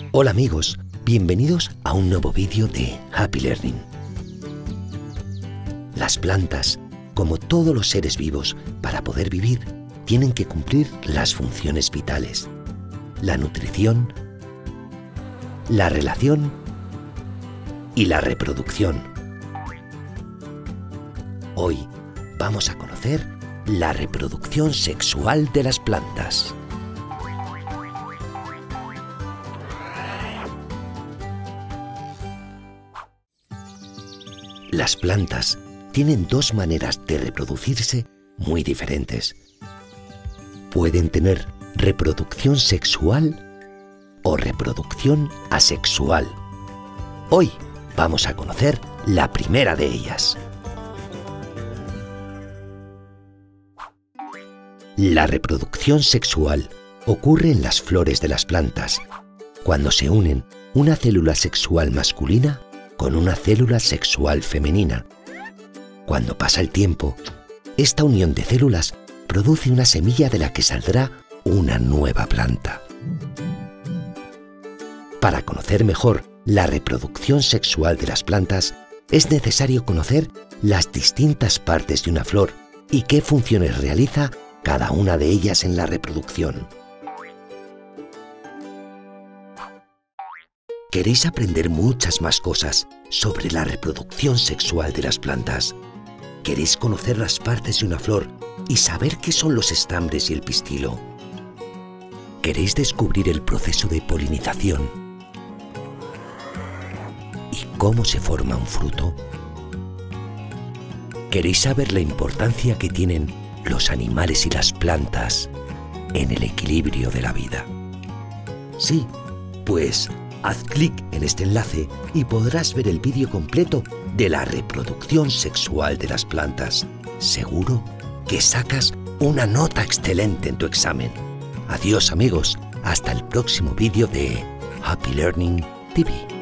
Hola amigos, bienvenidos a un nuevo vídeo de Happy Learning. Las plantas, como todos los seres vivos, para poder vivir, tienen que cumplir las funciones vitales: la nutrición, la relación y la reproducción. Hoy vamos a conocer la reproducción sexual de las plantas. Las plantas tienen dos maneras de reproducirse muy diferentes. Pueden tener reproducción sexual o reproducción asexual. Hoy vamos a conocer la primera de ellas. La reproducción sexual ocurre en las flores de las plantas, cuando se unen una célula sexual masculina con una célula sexual femenina. Cuando pasa el tiempo, esta unión de células produce una semilla de la que saldrá una nueva planta. Para conocer mejor la reproducción sexual de las plantas, es necesario conocer las distintas partes de una flor y qué funciones realiza cada una de ellas en la reproducción. ¿Queréis aprender muchas más cosas sobre la reproducción sexual de las plantas? ¿Queréis conocer las partes de una flor y saber qué son los estambres y el pistilo? ¿Queréis descubrir el proceso de polinización y cómo se forma un fruto? ¿Queréis saber la importancia que tienen los animales y las plantas en el equilibrio de la vida? Sí, pues haz clic en este enlace y podrás ver el vídeo completo de la reproducción sexual de las plantas. Seguro que sacas una nota excelente en tu examen. Adiós amigos, hasta el próximo vídeo de Happy Learning TV.